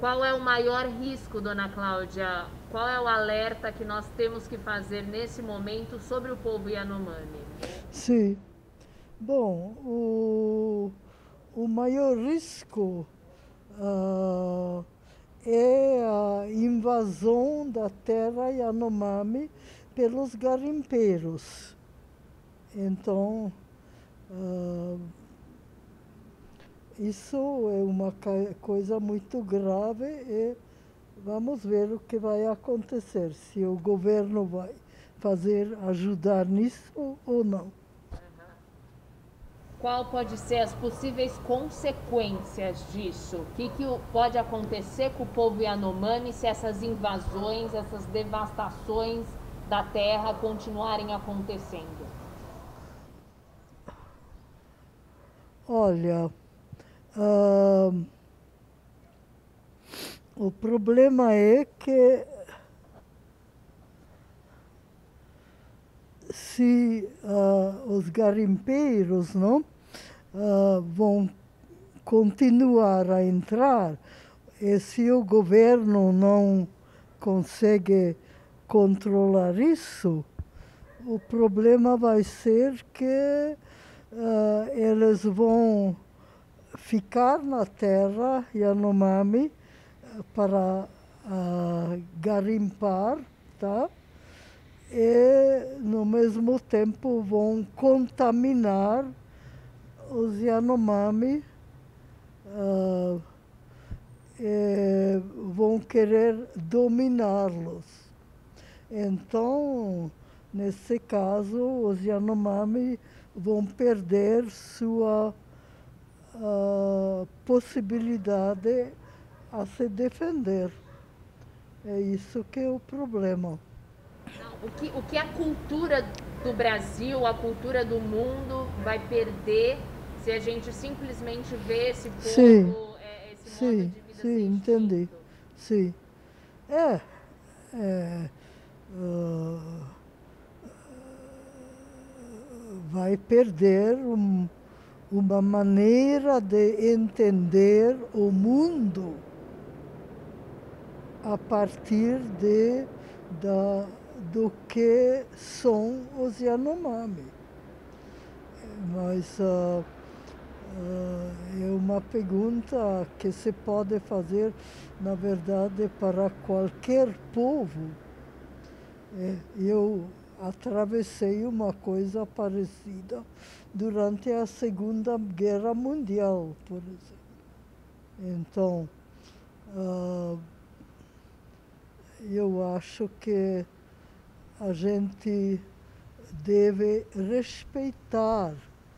Qual é o maior risco, dona Cláudia? Qual é o alerta que nós temos que fazer nesse momento sobre o povo Yanomami? Sim. Bom, o maior risco ah, é a invasão da terra Yanomami pelos garimpeiros. Então, ah, isso é uma coisa muito grave e vamos ver o que vai acontecer, se o governo vai ajudar nisso ou não. Qual pode ser as possíveis consequências disso? O que pode acontecer com o povo Yanomami se essas invasões, essas devastações da terra continuarem acontecendo? Olha, ah, o problema é que se os garimpeiros não, vão continuar a entrar, e se o governo não consegue controlar isso, o problema vai ser que eles vão ficar na terra Yanomami para garimpar, tá? E, no mesmo tempo, vão contaminar os Yanomami, ah, e vão querer dominá-los. Então, nesse caso, os Yanomami vão perder sua possibilidade a se defender. É isso que é o problema. Não, o que a cultura do Brasil, a cultura do mundo vai perder se a gente simplesmente vê esse Sim, povo, esse modo sim, de vida sim, sem entendi. extinto? Sim. É, é, ah, vai perder uma maneira de entender o mundo a partir do que são os Yanomami. Mas é uma pergunta que se pode fazer, na verdade, para qualquer povo. Eu atravessei uma coisa parecida durante a Segunda Guerra Mundial, por exemplo. Então, ah, eu acho que a gente deve respeitar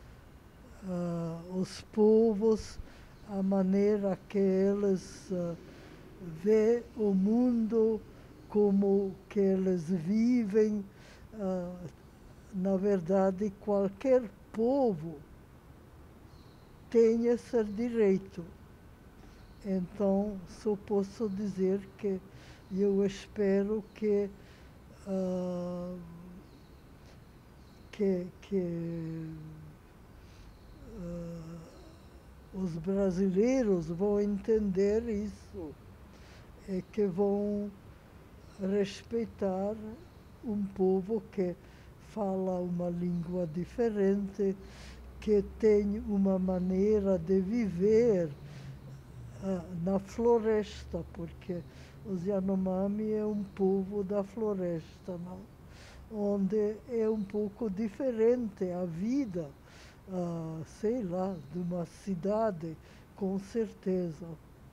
os povos, a maneira que eles vê o mundo, como que eles vivem. ah, Na verdade, qualquer povo tem esse direito. Então, só posso dizer que eu espero ah, que os brasileiros vão entender isso e que vão respeitar um povo que fala uma língua diferente, que tem uma maneira de viver na floresta, porque os Yanomami é um povo da floresta, não? Onde é um pouco diferente a vida, sei lá, de uma cidade, com certeza.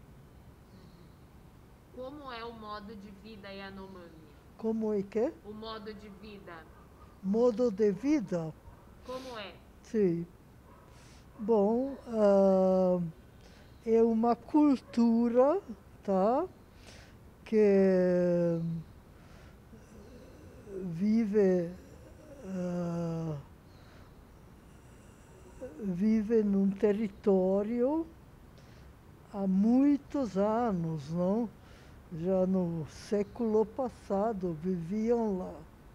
Como é o modo de vida Yanomami? Como é que é? O modo de vida, Modo de vida? como é? Sim. Bom, é uma cultura, tá? Que vive, ah, vive num território há muitos anos, não? Já no século passado viviam lá.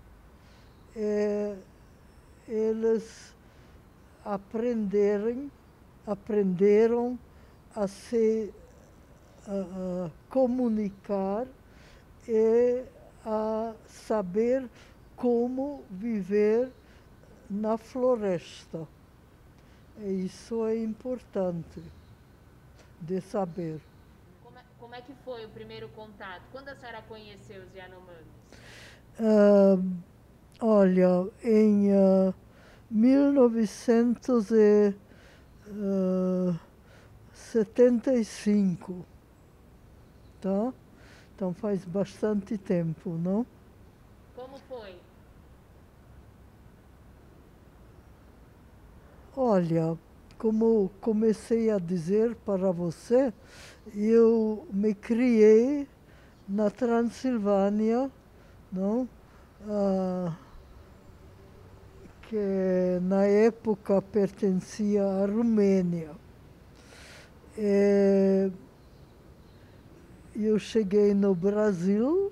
É, eles aprenderam a se a comunicar e a saber como viver na floresta. E isso é importante de saber. Como é que foi o primeiro contato? Quando a senhora conheceu os Yanomamis? Ah, olha, em 1975, tá? Então faz bastante tempo, não? Como foi? Olha, como comecei a dizer para você, eu me criei na Transilvânia, não? Ah, que na época pertencia à Romênia. Eu cheguei no Brasil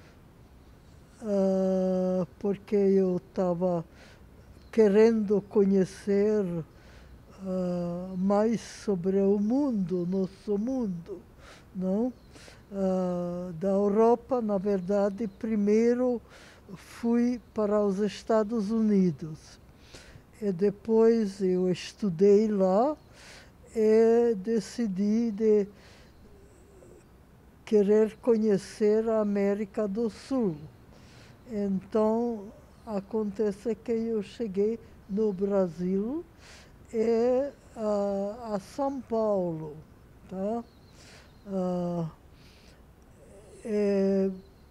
porque eu estava querendo conhecer mais sobre o mundo, nosso mundo, não? Da Europa, na verdade, primeiro fui para os Estados Unidos. E depois eu estudei lá e decidi de querer conhecer a América do Sul. Então, acontece que eu cheguei no Brasil e a São Paulo, tá? Ah, e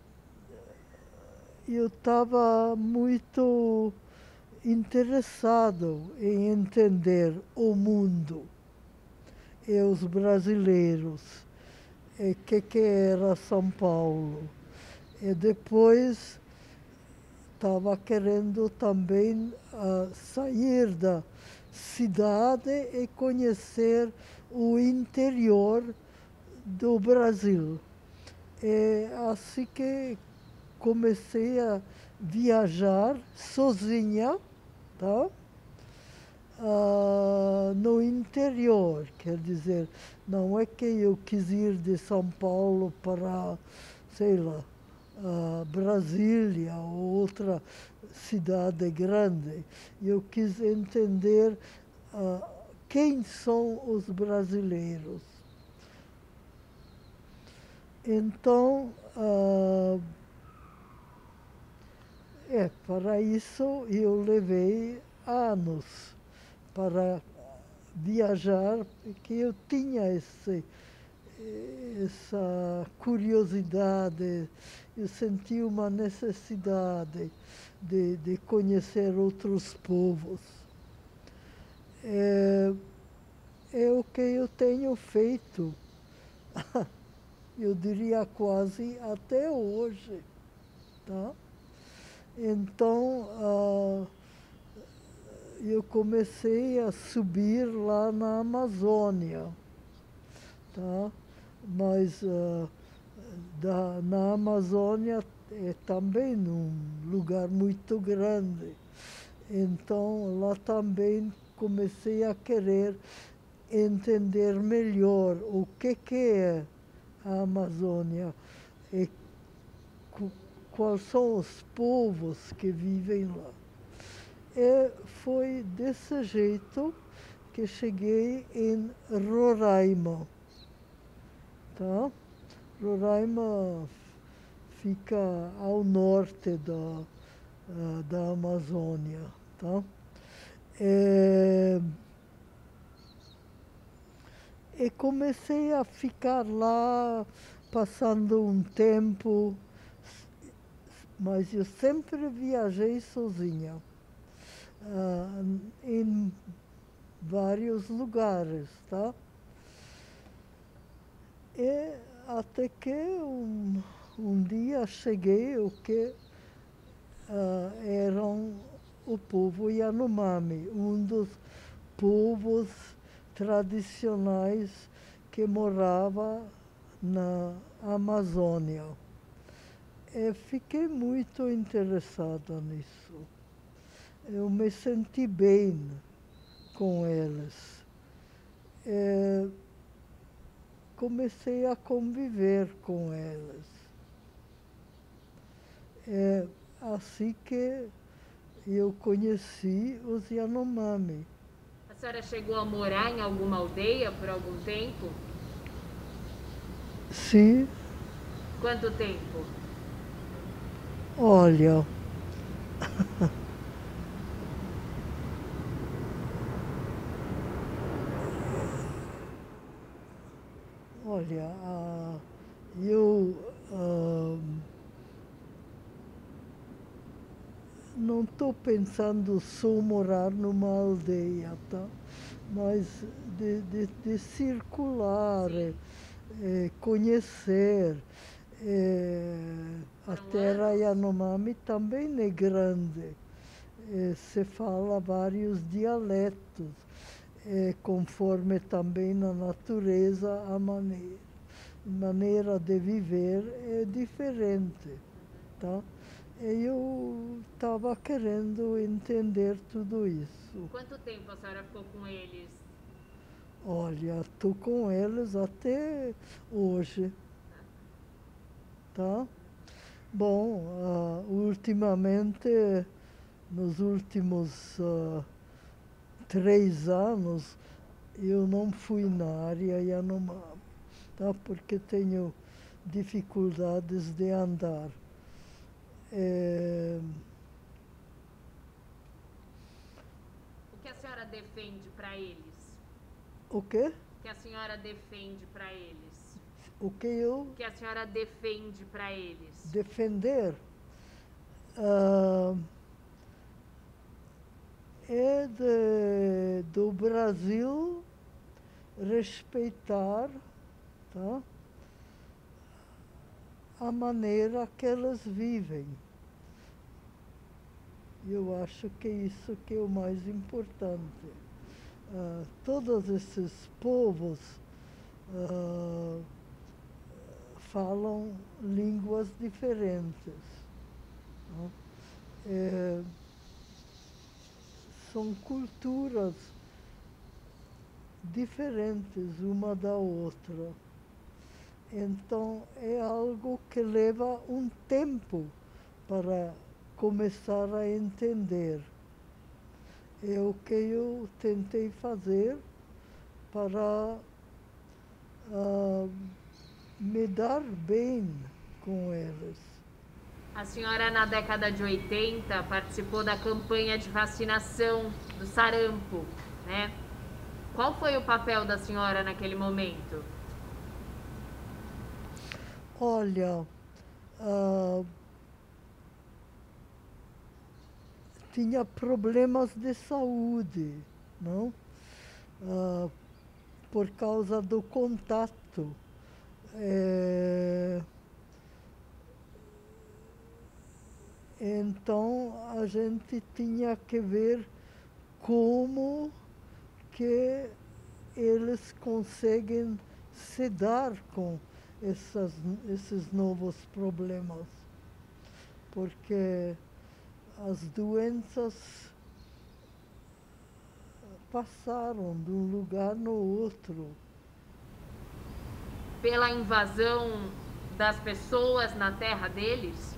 eu estava muito interessado em entender o mundo e os brasileiros, e o que era São Paulo. E depois estava querendo também sair da cidade e conhecer o interior do Brasil. É assim que comecei a viajar sozinha, tá? No interior, quer dizer, não é que eu quis ir de São Paulo para, sei lá, Brasília ou outra cidade grande. Eu quis entender quem são os brasileiros. Então, para isso eu levei anos para viajar, porque eu tinha essa curiosidade, eu senti uma necessidade de conhecer outros povos. É o que eu tenho feito, eu diria quase até hoje, tá? Então, eu comecei a subir lá na Amazônia, tá? Mas na Amazônia é também um lugar muito grande. Então, lá também comecei a querer entender melhor o que é a Amazônia e quais são os povos que vivem lá. E foi desse jeito que cheguei em Roraima, tá? Roraima fica ao norte da Amazônia, tá? E comecei a ficar lá, passando um tempo, mas eu sempre viajei sozinha, em vários lugares, tá? E até que um dia cheguei o que eram o povo Yanomami, um dos povos tradicionais que morava na Amazônia. E fiquei muito interessada nisso. Eu me senti bem com eles. comecei a conviver com elas. É assim que eu conheci os Yanomami. A senhora chegou a morar em alguma aldeia por algum tempo? Sim, Quanto tempo? olha, olha, eu não estou pensando só morar numa aldeia, tá? Mas de circular, conhecer. A Foram terra anos? Yanomami também é grande. Se fala vários dialetos, conforme também na natureza a maneira de viver é diferente, tá? E eu estava querendo entender tudo isso. Quanto tempo a senhora ficou com eles? Olha, estou com eles até hoje, tá? Bom, ultimamente, nos últimos 3 anos, eu não fui na área Yanomami, tá? Porque tenho dificuldades de andar. É, O que a senhora defende para eles? o quê? O que a senhora defende para eles? O que eu O que a senhora defende para eles? defender ah, é do Brasil respeitar, tá? A maneira que elas vivem. Eu acho que isso que é o mais importante. Todos esses povos ah, falam línguas diferentes, né? É, são culturas diferentes uma da outra. Então é algo que leva um tempo para começar a entender. É o que eu tentei fazer para ah, me dar bem com eles. A senhora, na década de 80, participou da campanha de vacinação do sarampo, né? Qual foi o papel da senhora naquele momento? Olha, ah, tinha problemas de saúde, não? Ah, por causa do contato. É, então a gente tinha que ver como que eles conseguem se dar com esses novos problemas, porque as doenças passaram de um lugar no outro. Pela invasão das pessoas na terra deles?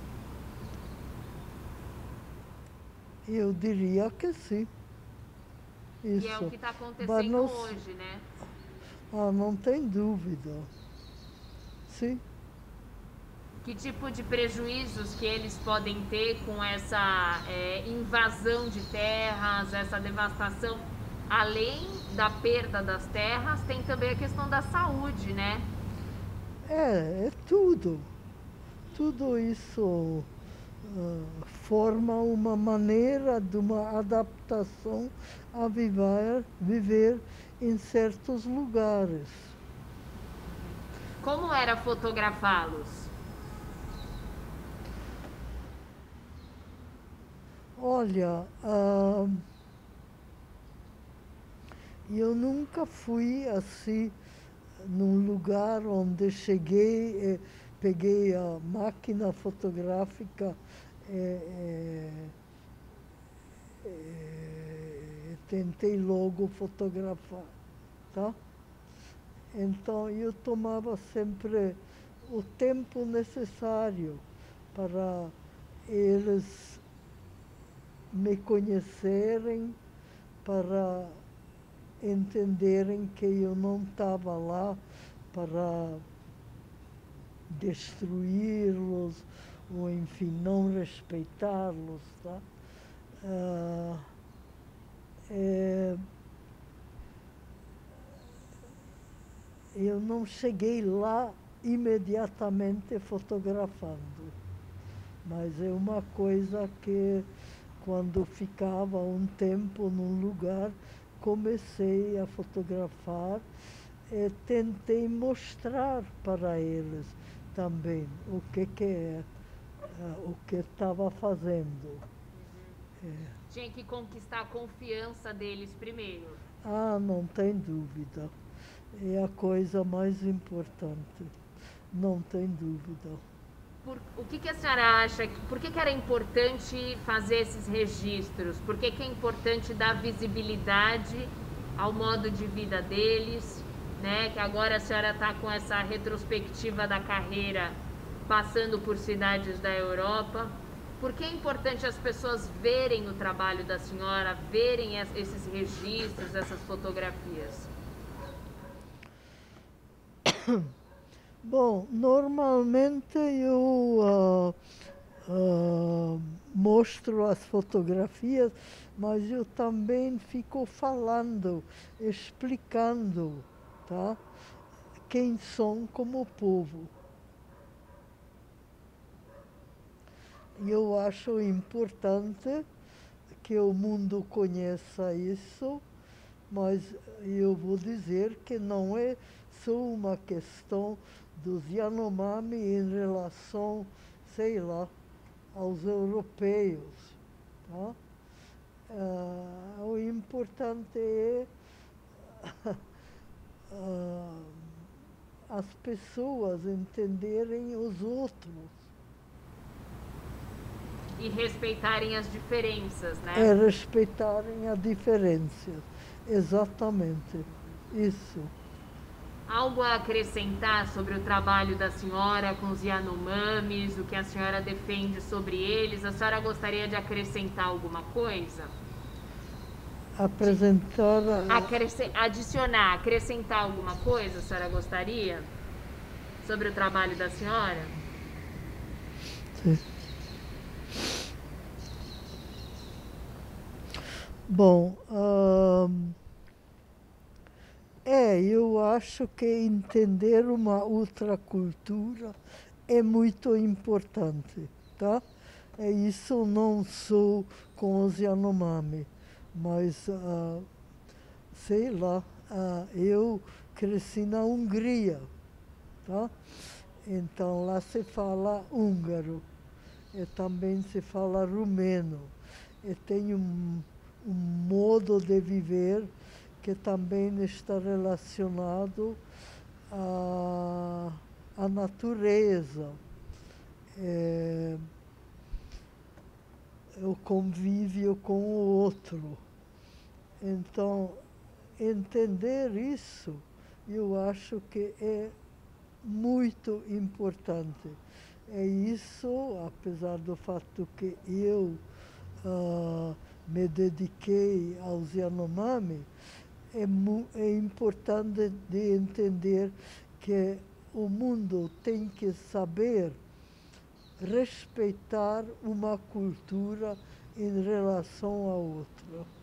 Eu diria que sim. Que é o Isso. que está Mas acontecendo não, hoje, né? não tem dúvida. Sim. Que tipo de prejuízos que eles podem ter com essa invasão de terras, essa devastação? Além da perda das terras, tem também a questão da saúde, né? É tudo. Tudo isso forma uma maneira de uma adaptação a viver em certos lugares. Como era fotografá-los? Olha, eu nunca fui assim num lugar onde cheguei, peguei a máquina fotográfica, tentei logo fotografar, tá? Então eu tomava sempre o tempo necessário para eles me conhecerem, para entenderem que eu não estava lá para destruí-los ou, enfim, não respeitá-los. Tá? Ah, é, eu não cheguei lá imediatamente fotografando, mas é uma coisa que, quando ficava um tempo num lugar, comecei a fotografar e tentei mostrar para eles também o que é, o que estava fazendo. Tinha que conquistar a confiança deles primeiro. Ah, não tem dúvida. É a coisa mais importante. Não tem dúvida. O que a senhora acha? Por que era importante fazer esses registros? Por que é importante dar visibilidade ao modo de vida deles? Né? Que agora a senhora está com essa retrospectiva da carreira, passando por cidades da Europa. Por que é importante as pessoas verem o trabalho da senhora, verem esses registros, essas fotografias? Bom, normalmente eu mostro as fotografias, mas eu também fico falando, explicando, tá? Quem são como povo. E eu acho importante que o mundo conheça isso, mas eu vou dizer que não é só uma questão dos Yanomami em relação, sei lá, aos europeus. Tá? O importante é as pessoas entenderem os outros. E respeitarem as diferenças, né? É respeitarem a diferença. Exatamente. Isso. Algo a acrescentar sobre o trabalho da senhora com os Yanomamis, o que a senhora defende sobre eles? A senhora gostaria de acrescentar alguma coisa? Apresentar. Adicionar, acrescentar alguma coisa, a senhora gostaria? Sobre o trabalho da senhora? Sim. Bom, eu acho que entender uma outra cultura é muito importante, tá? Isso não só com os Yanomami, mas, sei lá, eu cresci na Hungria, tá? Então lá se fala húngaro, e também se fala rumeno, e tem um modo de viver que também está relacionado à natureza, o convívio com o outro. Então, entender isso, eu acho que é muito importante. É isso, apesar do fato que eu me dediquei aos Yanomami, é importante de entender que o mundo tem que saber respeitar uma cultura em relação à outra.